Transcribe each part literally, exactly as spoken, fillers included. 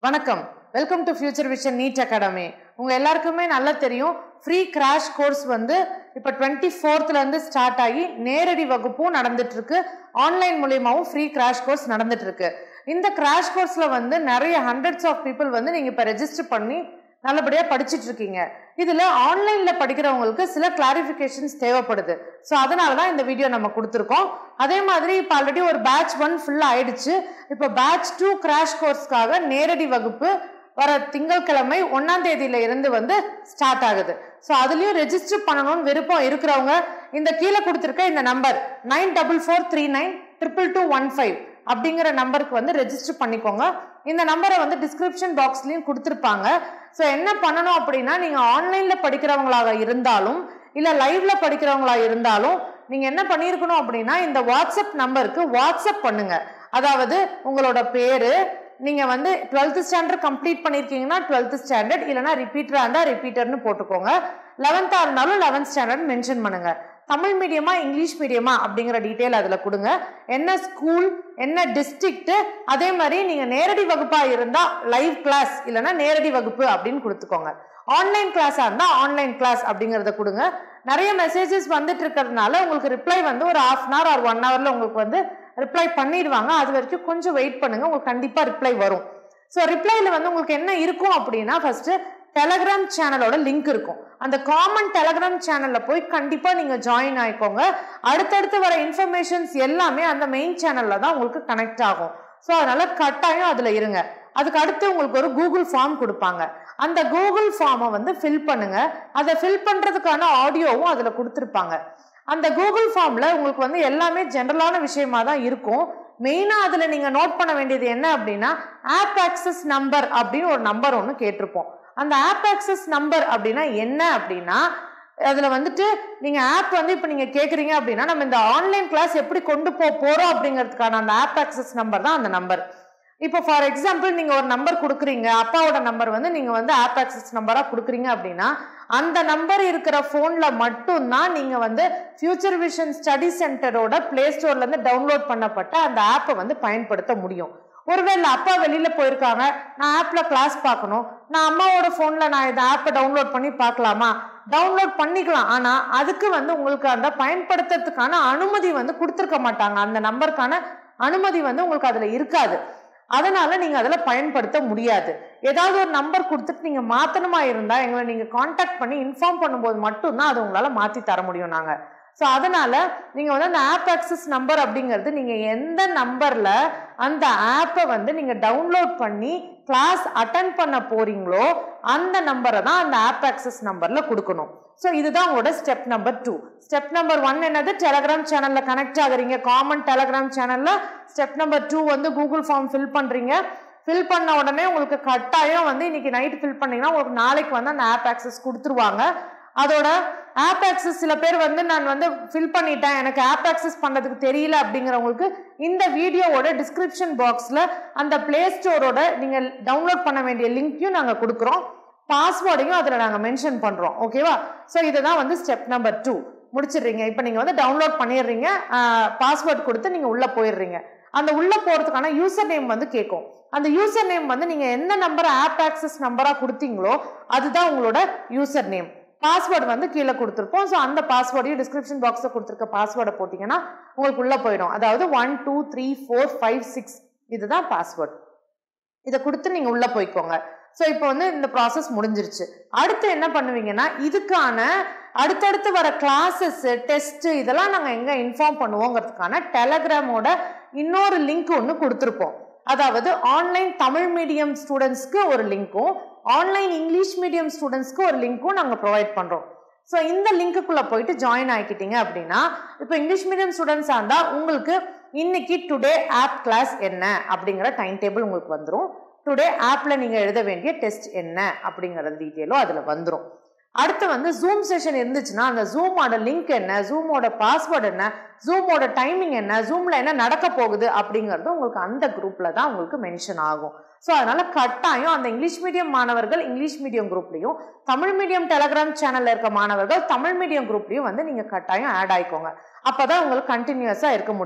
வணக்கம். Welcome to future vision NEET academy. உங்க எல்லாருக்குமே நல்லா தெரியும், ஃப்ரீ கிராஷ் கோர்ஸ் வந்து இப்போ டுவெண்ட்டி ஃபோர்த்ல இருந்து ஸ்டார்ட் ஆகி நேரடி வகுப்பும் நடந்துட்டு இருக்கு. ஆன்லைன் மூலியமாவும் ஃப்ரீ கிராஷ் கோர்ஸ் நடந்துட்டு இருக்கு. இந்த கிராஷ் கோர்ஸ்ல வந்து நிறைய ஹண்ட்ரட்ஸ் ஆஃப் பீப்புள் வந்து நீங்க இப்ப ரெஜிஸ்டர் பண்ணி நல்லபடியா படிச்சுட்டு இருக்கீங்க. இதுல ஆன்லைன்ல படிக்கிறவங்களுக்கு சில கிளாரிபிகேஷன்ஸ் தேவைப்படுது. ஸோ அதனாலதான் இந்த வீடியோ நம்ம கொடுத்துருக்கோம். அதே மாதிரி இப்போ ஆல்ரெடி ஒரு பேட்ச் ஒன் ஃபுல்லா ஆயிடுச்சு. இப்போ பேட்ச் டூ கிராஷ் கோர்ஸ்க்காக நேரடி வகுப்பு வர திங்கட்கிழமை ஒன்னாம் தேதியில இருந்து வந்து ஸ்டார்ட் ஆகுது. ஸோ அதுலயும் ரெஜிஸ்டர் பண்ணணும்னு விருப்பம் இருக்கிறவங்க இந்த கீழே கொடுத்துருக்க இந்த number nine double four three nine triple two one five அப்படிங்கிற நம்பருக்கு வந்து ரெஜிஸ்டர் பண்ணிக்கோங்க. இந்த நம்பரை வந்து டிஸ்கிரிப்ஷன் பாக்ஸ்லயும் கொடுத்துருப்பாங்க. ஸோ என்ன பண்ணணும் அப்படின்னா, நீங்க ஆன்லைன்ல படிக்கிறவங்களாக இருந்தாலும் இல்ல லைவ்ல படிக்கிறவங்களா இருந்தாலும் நீங்க என்ன பண்ணிருக்கணும் அப்படின்னா, இந்த வாட்ஸ்அப் நம்பருக்கு வாட்ஸ்அப் பண்ணுங்க. அதாவது உங்களோட பேரு, நீங்க வந்து டுவெல்த் ஸ்டாண்டர்ட் கம்ப்ளீட் பண்ணிருக்கீங்கன்னா டுவெல்த் ஸ்டாண்டர்ட், இல்லைன்னா ரிப்பீட்டரா இருந்தா ரிப்பீட்டர்னு போட்டுக்கோங்க. லெவன்த்தா இருந்தாலும் லெவன்த் ஸ்டாண்டர்ட் மென்ஷன் பண்ணுங்க. தமிழ் மீடியமா இங்கிலீஷ் மீடியமா அப்படிங்கிற டீட்டெயில் அதுல கொடுங்க. என்ன ஸ்கூல், என்ன டிஸ்ட்ரிக்ட், அதே மாதிரி நீங்க நேரடி வகுப்பா இருந்தா லைவ் கிளாஸ் இல்லைன்னா நேரடி வகுப்பு அப்படின்னு கொடுத்துக்கோங்க. ஆன்லைன் கிளாஸா இருந்தா ஆன்லைன் கிளாஸ் அப்படிங்கறத கொடுங்க. நிறைய மெசேஜஸ் வந்துட்டு இருக்கிறதுனால உங்களுக்கு ரிப்ளை வந்து ஒரு half an hour or one ஹவர்ல உங்களுக்கு வந்து ரிப்ளை பண்ணிடுவாங்க. அது வரைக்கும் கொஞ்சம் வெயிட் பண்ணுங்க, உங்களுக்கு கண்டிப்பா ரிப்ளை வரும். ஸோ ரிப்ளைல வந்து உங்களுக்கு என்ன இருக்கும் அப்படின்னா, ஃபர்ஸ்ட் டெலகிராம் சேனலோட லிங்க் இருக்கும். அந்த காமன் டெலகிராம் சேனல்ல போய் கண்டிப்பா நீங்க ஜாயின் ஆயிக்கோங்க. அடுத்தடுத்து வர இன்ஃபர்மேஷன்ஸ் எல்லாமே அந்த மெயின் சேனல்ல தான் உங்களுக்கு கனெக்ட் ஆகும். ஸோ அதனால கட்டாயம் அதுல இருங்க. அதுக்கு அடுத்து உங்களுக்கு ஒரு கூகுள் ஃபார்ம் கொடுப்பாங்க. அந்த கூகுள் ஃபார்மை வந்து ஃபில் பண்ணுங்க. அதை ஃபில் பண்றதுக்கான ஆடியோவும் அதுல கொடுத்துருப்பாங்க. அந்த கூகுள் ஃபார்ம்ல உங்களுக்கு வந்து எல்லாமே ஜெனரலான விஷயமா தான் இருக்கும். மெயினா அதுல நீங்க நோட் பண்ண வேண்டியது என்ன அப்படின்னா, ஆப் ஆக்சஸ் நம்பர் அப்படின்னு ஒரு நம்பர் ஒன்று கேட்டிருப்போம். அந்த ஆப் ஆக்சஸ் நம்பர் அப்படின்னா என்ன அப்படின்னா, அதுல வந்துட்டு நீங்க ஆப் வந்து இப்ப நீங்க கேக்குறீங்க அப்படின்னா, நம்ம இந்த ஆன்லைன் கிளாஸ் எப்படி கொண்டு போக போறோம் அப்படிங்கிறதுக்கான அந்த ஆப் ஆக்சஸ் நம்பர் தான் அந்த நம்பர். இப்போ ஃபார் எக்ஸாம்பிள் நீங்க ஒரு நம்பர் கொடுக்குறீங்க, அப்பாவோட நம்பர் வந்து நீங்க வந்து ஆப் ஆக்சஸ் நம்பரா கொடுக்குறீங்க அப்படின்னா, அந்த நம்பர் இருக்கிற போன்ல மட்டும்தான் நீங்க வந்து ஃபியூச்சர் விஷன் ஸ்டடி சென்டரோட பிளே ஸ்டோர்ல இருந்து டவுன்லோட் பண்ணப்பட்ட அந்த ஆப்பை வந்து பயன்படுத்த முடியும். ஒருவேளை அப்பா வெளியில போயிருக்காங்க, நான் ஆப்ல கிளாஸ் பார்க்கணும், நான் அம்மாவோட போன்ல நான் இந்த ஆப்பை டவுன்லோட் பண்ணி பார்க்கலாமா? டவுன்லோட் பண்ணிக்கலாம். ஆனா அதுக்கு வந்து உங்களுக்கு அந்த பயன்படுத்துறதுக்கான அனுமதி வந்து கொடுத்துருக்க மாட்டாங்க. அந்த நம்பருக்கான அனுமதி வந்து உங்களுக்கு அதுல இருக்காது. அதனால நீங்க அதுல பயன்படுத்த முடியாது. ஏதாவது ஒரு நம்பர் கொடுத்துட்டு நீங்க மாத்தணுமா இருந்தா எங்களை நீங்க கான்டாக்ட் பண்ணி இன்ஃபார்ம் பண்ணும்போது மட்டும்தான் அது உங்களால மாத்தி தர முடியும் நாங்க. ஸோ அதனால நீங்க வந்து அந்த ஆப் ஆக்சஸ் நம்பர் அப்படிங்கிறது, நீங்க எந்த நம்பர்ல அந்த ஆப்பை வந்து நீங்க டவுன்லோட் பண்ணி கிளாஸ் அட்டன் பண்ண போறீங்களோ அந்த நம்பரை தான் அந்த ஆப் ஆக்சஸ் நம்பர்ல கொடுக்கணும். ஸோ இதுதான் உங்களோட step number two. Step number one என்னது? டெலகிராம் சேனல்ல கனெக்ட் ஆகுறீங்க, காமன் டெலகிராம் சேனல்ல. ஸ்டெப் நம்பர் டூ வந்து கூகுள் ஃபார்ம் ஃபில் பண்றீங்க. ஃபில் பண்ண உடனே உங்களுக்கு கட்டாயம் வந்து இன்னைக்கு நைட் ஃபில் பண்ணீங்கன்னா உங்களுக்கு நாளைக்கு வந்து அந்த ஆப் ஆக்சஸ் கொடுத்துருவாங்க. அதோட ஆப் ஆக்சஸ் சில பேர் வந்து நான் வந்து ஃபில் பண்ணிட்டேன், எனக்கு ஆப் ஆக்சஸ் பண்றதுக்கு தெரியல அப்படிங்கிறவங்களுக்கு இந்த வீடியோவோட டிஸ்கிரிப்ஷன் பாக்ஸ்ல அந்த பிளே ஸ்டோரோட நீங்க டவுன்லோட் பண்ண வேண்டிய லிங்கையும் நாங்க கொடுக்குறோம், பாஸ்வேர்டையும் அதுல நாங்க மென்ஷன் பண்றோம். ஓகேவா? ஸோ இதுதான் வந்து ஸ்டெப் நம்பர் டூ முடிச்சிடுறீங்க. இப்போ நீங்க வந்து டவுன்லோட் பண்ணிடுறீங்க, பாஸ்வேர்ட் கொடுத்து நீங்க உள்ள போயிடுறீங்க. அந்த உள்ள போறதுக்கான யூசர் நேம் வந்து கேட்கும். அந்த யூசர் நேம் வந்து நீங்க எந்த நம்பர் ஆப் ஆக்சஸ் நம்பரா கொடுத்தீங்களோ அதுதான் உங்களோட யூசர் நேம். பாஸ்வேர்டு வந்து கீழே கொடுத்துருப்போம். ஸோ அந்த பாஸ்வேர்டையும் டிஸ்கிரிப்ஷன் பாக்ஸில் கொடுத்துருக்க பாஸ்வேர்டை போட்டிங்கன்னா உங்களுக்கு உள்ள போயிடும். அதாவது one two three four five six இதுதான் பாஸ்வேர்டு. இதை கொடுத்து நீங்க உள்ள போய்க்கோங்க. ஸோ இப்போ வந்து இந்த ப்ராசஸ் முடிஞ்சிருச்சு. அடுத்து என்ன பண்ணுவீங்கன்னா, இதுக்கான அடுத்தடுத்து வர கிளாஸஸ், டெஸ்ட் இதெல்லாம் நாங்கள் எங்க இன்ஃபார்ம் பண்ணுவோங்கிறதுக்கான டெலகிராமோட இன்னொரு லிங்க் ஒன்று கொடுத்துருப்போம். அதாவது ஆன்லைன் தமிழ் மீடியம் ஸ்டூடெண்ட்ஸ்க்கு ஒரு லிங்க்கும் ஆன்லைன் இங்கிலீஷ் மீடியம் ஸ்டூடெண்ட்ஸ்க்கு ஒரு லிங்க்கும் நாங்கள் ப்ரொவைட் பண்றோம். ஸோ இந்த லிங்க்குள்ள போயிட்டு ஜாயின் ஆகிக்கிட்டீங்க அப்படின்னா, இப்போ இங்கிலீஷ் மீடியம் ஸ்டூடெண்ட்ஸா இருந்தா உங்களுக்கு இன்னைக்கு டுடே ஆப் கிளாஸ் என்ன அப்படிங்கிற டைம் டேபிள் உங்களுக்கு வந்துடும். டுடே ஆப்ல நீங்க எழுத வேண்டிய டெஸ்ட் என்ன அப்படிங்கிற டீட்டெயிலும் அதுல வந்துடும். அடுத்து வந்து ஜூம் செஷன் இருந்துச்சுன்னா அந்த ஜூமோட லிங்க் என்ன, ஜூமோட பாஸ்வேர்டு என்ன, ஜூமோட டைமிங் என்ன, ஜூம்ல என்ன நடக்க போகுது அப்படிங்கிறது உங்களுக்கு அந்த குரூப்ல தான் உங்களுக்கு மென்ஷன் ஆகும். ஸோ அதனால கட்டாயம் அந்த இங்கிலீஷ் மீடியம் மாணவர்கள் இங்கிலீஷ் மீடியம் குரூப்லையும், தமிழ் மீடியம் டெலகிராம் சேனல்ல இருக்க மாணவர்கள் தமிழ் மீடியம் குரூப்லையும் வந்து நீங்க கட்டாயம் ஆட் ஆயிக்கோங்க. அப்பதான் உங்களுக்கு கண்டினியூஸா இருக்க முடியும்.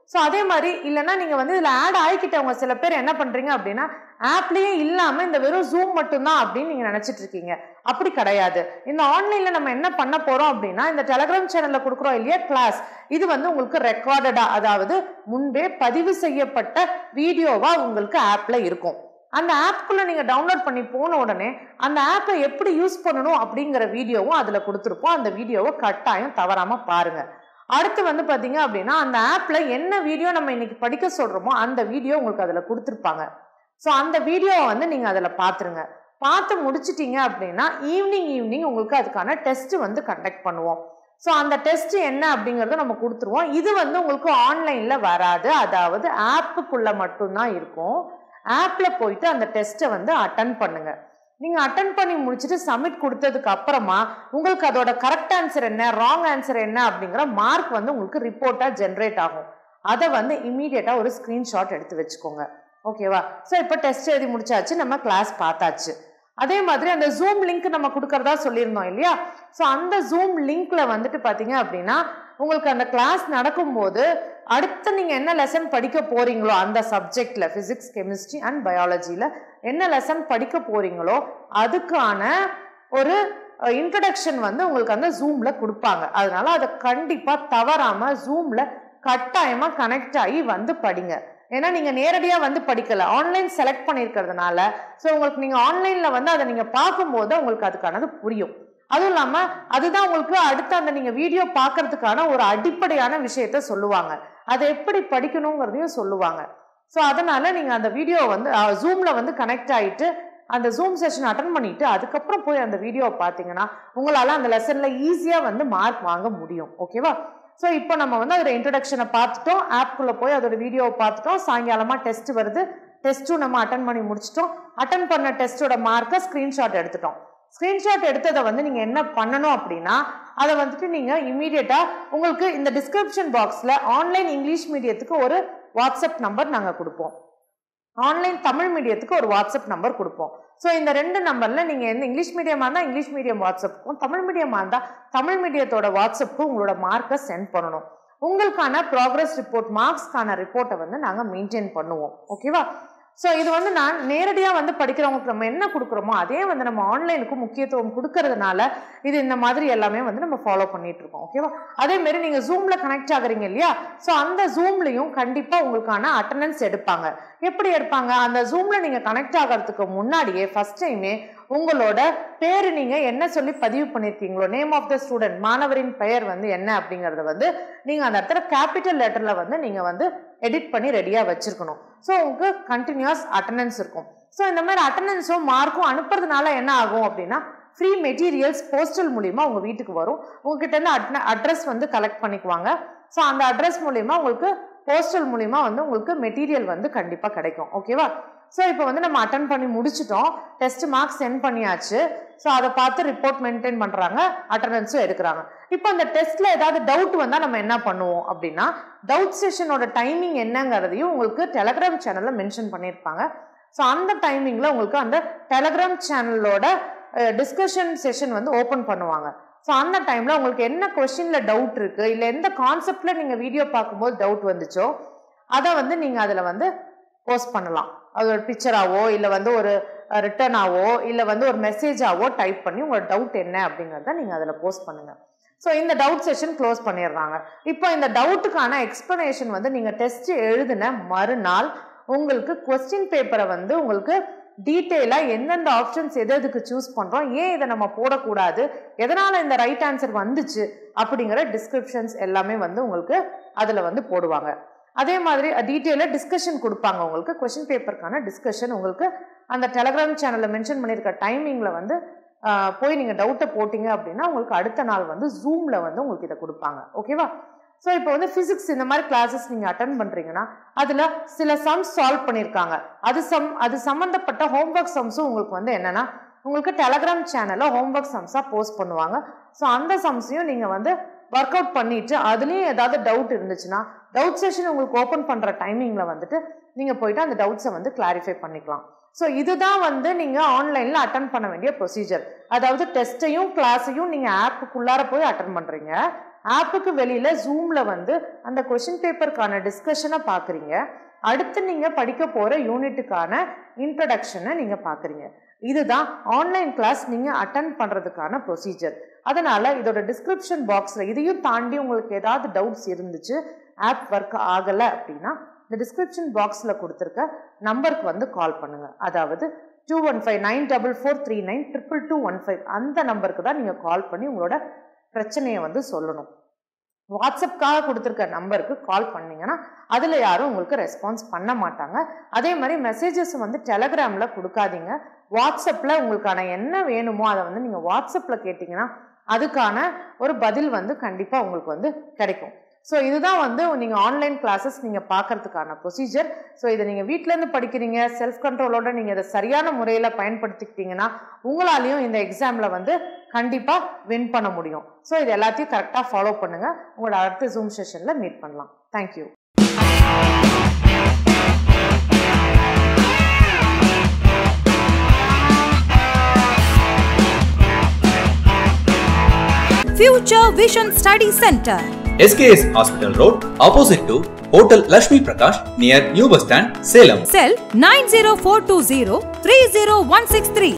ஸோ அதே மாதிரி இல்லைன்னா நீங்கள் வந்து இதில் ஆட் ஆகிக்கிட்டவங்க சில பேர் என்ன பண்ணுறீங்க அப்படின்னா ஆப்லேயே இல்லாமல் இந்த வெறும் ஜூம் மட்டும்தான் அப்படின்னு நீங்கள் நினச்சிட்டு இருக்கீங்க. அப்படி கிடையாது. இந்த ஆன்லைனில் நம்ம என்ன பண்ண போகிறோம் அப்படின்னா இந்த டெலகிராம் சேனலில் கொடுக்குறோம் இல்லையா கிளாஸ், இது வந்து உங்களுக்கு ரெக்கார்டடா, அதாவது முன்பே பதிவு செய்யப்பட்ட வீடியோவாக உங்களுக்கு ஆப்பில் இருக்கும். அந்த ஆப்குள்ளே நீங்கள் டவுன்லோட் பண்ணி போன உடனே அந்த ஆப்பை எப்படி யூஸ் பண்ணணும் அப்படிங்கிற வீடியோவும் அதில் கொடுத்துருப்போம். அந்த வீடியோவை கட்டாயம் தவறாமல் பாருங்கள். அடுத்து வந்து பார்த்தீங்க அப்படின்னா அந்த ஆப்பில் என்ன வீடியோ நம்ம இன்னைக்கு படிக்க சொல்கிறோமோ அந்த வீடியோ உங்களுக்கு அதில் கொடுத்துருப்பாங்க. ஸோ அந்த வீடியோவை வந்து நீங்கள் அதில் பார்த்துருங்க. பார்த்து முடிச்சிட்டிங்க அப்படின்னா ஈவினிங் ஈவினிங் உங்களுக்கு அதுக்கான டெஸ்ட் வந்து கண்டக்ட் பண்ணுவோம். ஸோ அந்த டெஸ்ட் என்ன அப்படிங்கிறத நம்ம கொடுத்துருவோம். இது வந்து உங்களுக்கு ஆன்லைனில் வராது, அதாவது ஆப்புக்குள்ளே மட்டும்தான் இருக்கும். ஆப்பில் போயிட்டு அந்த டெஸ்ட்டை வந்து அட்டன் பண்ணுங்க. நீங்கள் அட்டன் பண்ணி முடிச்சுட்டு சப்மிட் கொடுத்ததுக்கு அப்புறமா உங்களுக்கு அதோட கரெக்ட் ஆன்சர் என்ன, ராங் ஆன்சர் என்ன அப்படிங்கிற மார்க் வந்து உங்களுக்கு ரிப்போர்ட்டாக ஜென்ரேட் ஆகும். அதை வந்து இமீடியட்டாக ஒரு ஸ்க்ரீன்ஷாட் எடுத்து வச்சுக்கோங்க. ஓகேவா? ஸோ இப்போ டெஸ்ட் எழுதி முடிச்சாச்சு, நம்ம கிளாஸ் பார்த்தாச்சு. அதே மாதிரி அந்த ஜூம் லிங்க் நம்ம கொடுக்கறதா சொல்லியிருந்தோம் இல்லையா? ஸோ அந்த ஜூம் லிங்க்ல வந்துட்டு பார்த்தீங்க அப்படின்னா உங்களுக்கு அந்த கிளாஸ் நடக்கும்போது அடுத்து நீங்கள் என்ன லெசன் படிக்க போறீங்களோ அந்த சப்ஜெக்ட்ல ஃபிசிக்ஸ், கெமிஸ்ட்ரி அண்ட் பயாலஜியில் என்ன லெசன் படிக்க போறீங்களோ அதுக்கான ஒரு இன்ட்ரடக்ஷன் வந்து உங்களுக்கு அந்த ஜூம்ல கொடுப்பாங்க. அதனால அதை கண்டிப்பாக தவறாம ஜூம்ல கட்டாயமா கனெக்ட் ஆகி வந்து படிங்க. ஏன்னா நீங்க நேரடியா வந்து படிக்கல, ஆன்லைன் செலக்ட் பண்ணிருக்கிறதுனால ஸோ உங்களுக்கு நீங்க ஆன்லைன்ல வந்து அதை நீங்க பார்க்கும்போது உங்களுக்கு அதுக்கானது புரியும். அதுவும் இல்லாம அதுதான் உங்களுக்கு அடுத்த அந்த நீங்க வீடியோ பார்க்கறதுக்கான ஒரு அடிப்படையான விஷயத்த சொல்லுவாங்க. அதை எப்படி படிக்கணுங்கிறதையும் சொல்லுவாங்க. ஸோ அதனால நீங்க அந்த வீடியோ வந்து ஜூம்ல வந்து கனெக்ட் ஆயிட்டு அந்த ஜூம் செஷன் அட்டன் பண்ணிட்டு அதுக்கப்புறம் போய் அந்த வீடியோவை பார்த்தீங்கன்னா உங்களால அந்த லெசன்ல ஈஸியா வந்து மார்க் வாங்க முடியும். ஓகேவா? ஸோ இப்போ நம்ம வந்து அதோட இன்ட்ரடக்ஷனை பார்த்துட்டோம், ஆப்குள்ளே போய் அதோட வீடியோவை பார்த்துட்டோம். சாயங்காலமாக டெஸ்ட் வருது, டெஸ்ட்டும் நம்ம அட்டன் பண்ணி முடிச்சிட்டோம். அட்டன் பண்ண டெஸ்ட்டோட மார்க்கை ஸ்க்ரீன்ஷாட் எடுத்துட்டோம். ஸ்க்ரீன்ஷாட் எடுத்ததை வந்து நீங்கள் என்ன பண்ணணும் அப்படின்னா அதை வந்துட்டு நீங்கள் இமீடியட்டாக உங்களுக்கு இந்த டிஸ்கிரிப்ஷன் பாக்ஸில் ஆன்லைன் இங்கிலீஷ் மீடியத்துக்கு ஒரு வாட்ஸ்அப் நம்பர் நாங்கள் கொடுப்போம், ஆன்லைன் தமிழ் மீடியத்துக்கு ஒரு வாட்ஸ்அப் நம்பர் கொடுப்போம். ஸோ இந்த ரெண்டு நம்பரில் நீங்கள் எந்த இங்கிலீஷ் மீடியமாக இருந்தால் இங்கிலீஷ் மீடியம் வாட்ஸ்அப்புக்கும், தமிழ் மீடியமாக இருந்தால் தமிழ் மீடியத்தோட வாட்ஸ்அப்புக்கும் உங்களோட மார்க்கை சென்ட் பண்ணணும். உங்களுக்கான ப்ராக்ரஸ் ரிப்போர்ட், மார்க்ஸ்க்கான ரிப்போர்ட்டை வந்து நாங்கள் மெயின்டைன் பண்ணுவோம். ஓகேவா? ஸோ இது வந்து நான் நேரடியாக வந்து படிக்கிறவங்களுக்கு நம்ம என்ன கொடுக்குறோமோ அதே வந்து நம்ம ஆன்லைனுக்கு முக்கியத்துவம் கொடுக்கறதுனால இது இந்த மாதிரி எல்லாமே வந்து நம்ம ஃபாலோ பண்ணிட்டு இருக்கோம். ஓகேவா? அதே மாதிரி நீங்கள் ஜூமில் கனெக்ட் ஆகுறீங்க இல்லையா? ஸோ அந்த ஜூம்லையும் கண்டிப்பாக உங்களுக்கான அட்டண்டன்ஸ் எடுப்பாங்க. எப்படி எடுப்பாங்க? அந்த ஜூம்ல நீங்கள் கனெக்ட் ஆகிறதுக்கு முன்னாடியே ஃபர்ஸ்ட் டைமே உங்களோட பேர் நீங்கள் என்ன சொல்லி பதிவு பண்ணியிருக்கீங்களோ, நேம் ஆஃப் த ஸ்டூடெண்ட், மாணவரின் பெயர் வந்து என்ன அப்படிங்கிறத வந்து நீங்கள் அந்த இடத்துல கேபிட்டல் லெட்டரில் வந்து நீங்கள் வந்து எடிட் பண்ணி ரெடியாக வச்சிருக்கணும். ஸோ உங்களுக்கு கண்டினியூஸ் அட்டண்டன்ஸ் இருக்கும். ஸோ இந்த மாதிரி அட்டண்டன்ஸும் மார்க்கும் அனுப்புறதுனால என்ன ஆகும் அப்படின்னா ஃப்ரீ மெட்டீரியல்ஸ் போஸ்டல் மூலியமாக உங்கள் வீட்டுக்கு வரும். உங்ககிட்ட இருந்து அட் அட்ரஸ் வந்து கலெக்ட் பண்ணிக்குவாங்க. ஸோ அந்த அட்ரஸ் மூலியமாக உங்களுக்கு போஸ்டல் மூலியமா வந்து உங்களுக்கு மெட்டீரியல் வந்து கண்டிப்பாக கிடைக்கும். ஓகேவா? ஸோ இப்போ வந்து நம்ம அட்டன் பண்ணி முடிச்சிட்டோம், டெஸ்ட் மார்க்ஸ் சென்ட் பண்ணியாச்சு. ஸோ அதை பார்த்து ரிப்போர்ட் மெயின்டைன் பண்ணுறாங்க, அட்டண்டன்ஸும் எடுக்கிறாங்க. இப்போ அந்த டெஸ்ட்ல ஏதாவது டவுட் வந்தால் நம்ம என்ன பண்ணுவோம் அப்படின்னா டவுட் செஷனோட டைமிங் என்னங்கிறதையும் உங்களுக்கு டெலகிராம் சேனலில் மென்ஷன் பண்ணியிருப்பாங்க. ஸோ அந்த டைமிங்கில் உங்களுக்கு அந்த டெலகிராம் சேனலோட டிஸ்கஷன் செஷன் வந்து ஓப்பன் பண்ணுவாங்க. ஸோ அந்த டைமில் உங்களுக்கு என்ன கொஸ்டினில் டவுட் இருக்குது, இல்லை எந்த கான்செப்டில் நீங்கள் வீடியோ பார்க்கும்போது டவுட் வந்துச்சோ அதை வந்து நீங்கள் அதில் வந்து போஸ்ட் பண்ணலாம். அது ஒரு பிக்சராவோ இல்லை வந்து ஒரு ரிட்டனாவோ இல்லை வந்து ஒரு மெசேஜாவோ டைப் பண்ணி உங்களோட டவுட் என்ன அப்படிங்கிறத நீங்கள் அதில் போஸ்ட் பண்ணுங்கள். ஸோ இந்த டவுட் செஷன் க்ளோஸ் பண்ணிடுறாங்க. இப்போ இந்த டவுட்டுக்கான எக்ஸ்பிளனேஷன் வந்து நீங்கள் டெஸ்ட் எழுதின மறுநாள் உங்களுக்கு கொஸ்டின் பேப்பரை வந்து உங்களுக்கு டீட்டெயிலாக எந்தெந்த ஆப்ஷன்ஸ் எது எதுக்கு சூஸ் பண்ணுறோம், ஏன் இதை நம்ம போடக்கூடாது, எதனால் இந்த ரைட் ஆன்சர் வந்துச்சு அப்படிங்கிற டிஸ்கிரிப்ஷன்ஸ் எல்லாமே வந்து உங்களுக்கு அதில் வந்து போடுவாங்க. அதே மாதிரி டீட்டெயிலாக டிஸ்கஷன் கொடுப்பாங்க. உங்களுக்கு கொஸ்டின் பேப்பருக்கான டிஸ்கஷன் உங்களுக்கு அந்த டெலகிராம் சேனலில் மென்ஷன் பண்ணியிருக்க டைமிங்கில் வந்து போய் நீங்கள் டவுட்டை போட்டிங்க அப்படின்னா உங்களுக்கு அடுத்த நாள் வந்து ஜூமில் வந்து உங்களுக்கு இதை கொடுப்பாங்க. ஓகேவா? ஸோ இப்போ வந்து ஃபிசிக்ஸ் இந்த மாதிரி கிளாஸஸ் நீங்கள் அட்டன் பண்ணுறீங்கன்னா அதில் சில சம்ஸ் சால்வ் பண்ணியிருக்காங்க. அது சம் அது சம்மந்தப்பட்ட ஹோம்ஒர்க் சம்ஸும் உங்களுக்கு வந்து என்னென்னா உங்களுக்கு டெலகிராம் சேனலில் ஹோம்ஒர்க் சம்ஸாக போஸ்ட் பண்ணுவாங்க. ஸோ அந்த சம்ஸையும் நீங்கள் வந்து ஒர்க் அவுட் பண்ணிவிட்டு அதுலேயும் ஏதாவது டவுட் இருந்துச்சுன்னா டவுட் செஷன் உங்களுக்கு ஓப்பன் பண்ணுற டைமிங்கில் வந்துட்டு நீங்கள் போயிட்டு அந்த டவுட்ஸை வந்து கிளாரிஃபை பண்ணிக்கலாம். ஸோ இதுதான் வந்து நீங்கள் ஆன்லைனில் அட்டன் பண்ண வேண்டிய ப்ரொசீஜர். அதாவது டெஸ்ட்டையும் கிளாஸையும் நீங்கள் ஆப்புக்குள்ளார போய் அட்டன் பண்ணுறீங்க. ஆப்புக்கு வெளியில் ஜூமில் வந்து அந்த கொஷின் பேப்பருக்கான டிஸ்கஷனை பார்க்குறீங்க. அடுத்து நீங்கள் படிக்க போகிற யூனிட்டுக்கான இன்ட்ரடக்ஷனை நீங்கள் பார்க்குறீங்க. இதுதான் ஆன்லைன் கிளாஸ் நீங்கள் அட்டன் பண்ணுறதுக்கான ப்ரொசீஜர். அதனால் இதோட டிஸ்கிரிப்ஷன் பாக்ஸில் இதையும் தாண்டி உங்களுக்கு ஏதாவது டவுட்ஸ் இருந்துச்சு, ஆப் ஒர்க் ஆகலை அப்படின்னா இந்த டிஸ்கிரிப்ஷன் பாக்ஸில் கொடுத்துருக்க நம்பருக்கு வந்து கால் பண்ணுங்கள். அதாவது two one five nine double four three nine triple two one five அந்த நம்பருக்கு தான் நீங்கள் கால் பண்ணி உங்களோட பிரச்சனையை வந்து சொல்லணும். வாட்ஸ்அப்காக கொடுத்துருக்க நம்பருக்கு கால் பண்ணிங்கன்னா அதில் யாரும் உங்களுக்கு ரெஸ்பான்ஸ் பண்ண மாட்டாங்க. அதே மாதிரி மெசேஜஸ் வந்து டெலகிராமில் கொடுக்காதீங்க. வாட்ஸ்அப்பில் உங்களுக்கான என்ன வேணுமோ அதை வந்து நீங்கள் வாட்ஸ்அப்பில் கேட்டிங்கன்னா அதுக்கான ஒரு பதில் வந்து கண்டிப்பாக உங்களுக்கு வந்து கிடைக்கும். ஸோ இதுதான் வந்து நீங்கள் ஆன்லைன் கிளாஸஸ் நீங்கள் பார்க்கறதுக்கான ப்ரொசீஜர். ஸோ இதை நீங்கள் வீட்டிலேருந்து படிக்கிறீங்க, செல்ஃப் கண்ட்ரோலோட நீங்கள் இதை சரியான முறையில் பயன்படுத்திக்கிட்டீங்கன்னா உங்களாலையும் இந்த எக்ஸாமில் வந்து கண்டிப்பாக வின் பண்ண முடியும். ஸோ இது எல்லாத்தையும் கரெக்டாக ஃபாலோ பண்ணுங்கள். உங்களோட அடுத்த ஜூம் செஷனில் மீட் பண்ணலாம். Thank you. Future Vision Study Center, S K S Hospital Road, opposite to Hotel Lakshmi Prakash, near New Bus Stand, Salem. Cell nine zero four two zero three zero one six three.